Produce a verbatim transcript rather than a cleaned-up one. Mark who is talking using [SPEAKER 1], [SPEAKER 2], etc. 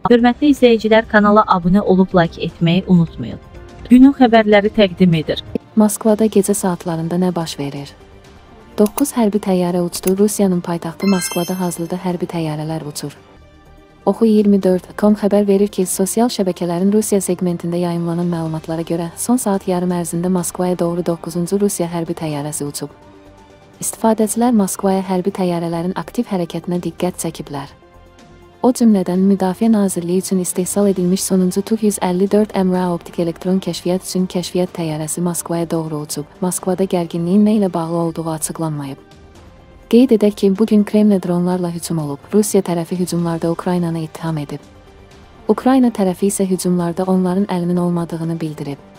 [SPEAKER 1] Hörmətli izləyicilər, kanala abunə olub like etməyi unutmayın. Günün xəbərləri təqdim edir.
[SPEAKER 2] Moskvada gecə saatlarında nə baş verir? doqquz hərbi təyyarə uçdu. Rusiyanın paytaxtı Moskvada hazırda hərbi təyyarələr uçur. Oxu iyirmi dörd nöqtə com xəbər verir ki, sosial şəbəkələrin Rusiya segmentində yayımlanan məlumatlara görə son saat yarım ərzində Moskvaya doğru doqquzuncu Rusiya hərbi təyyarəsi uçub. İstifadəçilər Moskvaya hərbi təyyarələrin aktiv hərəkətinə diqqət çəkiblər. O cümlədən Müdafiə Nazirliyi üçün istehsal edilmiş sonuncu Tu yüz əlli dörd M R A optik elektron kəşfiyyat üçün kəşfiyyat təyyarəsi Moskvaya doğru uçub. Moskvada gərginliyin nə ilə bağlı olduğu açıqlanmayıb. Qeyd edək ki, bugün Kremlə dronlarla hücum olub. Rusiya tərəfi hücumlarda Ukraynanı ittiham edib. Ukrayna tərəfi isə hücumlarda onların əlinin olmadığını bildirib.